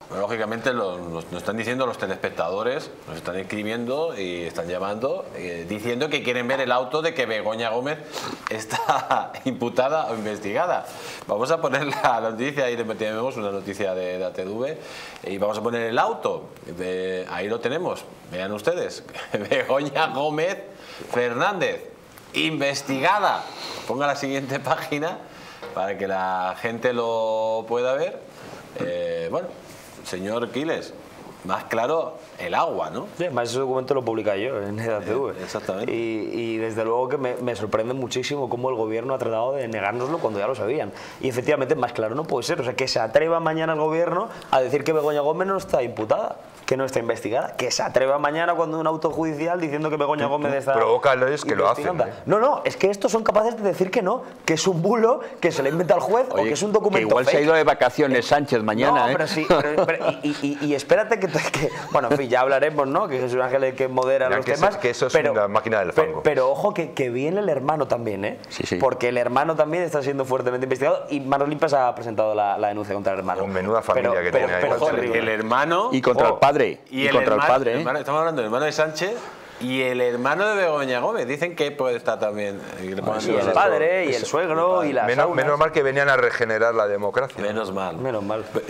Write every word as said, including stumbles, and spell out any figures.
Lógicamente lo, nos, nos están diciendo los telespectadores, nos están escribiendo y están llamando eh, diciendo que quieren ver el auto de que Begoña Gómez está imputada o investigada. Vamos a poner la noticia, ahí le metemos una noticia de, de A T V y vamos a poner el auto, de, ahí lo tenemos, vean ustedes, Begoña Gómez Fernández, investigada. Ponga la siguiente página para que la gente lo pueda ver. Eh, bueno, señor Quiles, más claro el agua, ¿no? Sí, además ese documento lo publica yo en E D A T V. Eh, exactamente. Y, y desde luego que me, me sorprende muchísimo cómo el gobierno ha tratado de negárnoslo cuando ya lo sabían. Y efectivamente más claro no puede ser. O sea, que se atreva mañana el gobierno a decir que Begoña Gómez no está imputada, que no está investigada. Que se atreva mañana cuando un auto judicial diciendo que Begoña Gómez está provócales que lo hacen. ¿eh? No, no, es que estos son capaces de decir que no, que es un bulo, que se le inventa el juez. Oye, o que es un documento que igual fake. Se ha ido de vacaciones Sánchez mañana. No, ¿eh? pero sí, pero, pero, y, y, y espérate que, que... Bueno, en fin, ya hablaremos, ¿no? Que Jesús Ángel es el que modera ya los que temas. Es, que eso es pero, una máquina del fango. Pero, pero ojo que, que viene el hermano también, ¿eh? Sí, sí. Porque el hermano también está siendo fuertemente investigado y Manos Limpias ha presentado la, la denuncia contra el hermano. Con menuda familia pero, que pero, tiene ahí. pero, Joder, terrible. el hermano... Y contra oh, el padre. Y, y el contra hermano, el padre, ¿eh? hermano, estamos hablando del hermano de Sánchez y el hermano de Begoña Gómez. Dicen que puede estar también... Y, bueno, y el padre, y el suegro, y las menos, aulas. menos mal que venían a regenerar la democracia. Menos mal. Menos mal.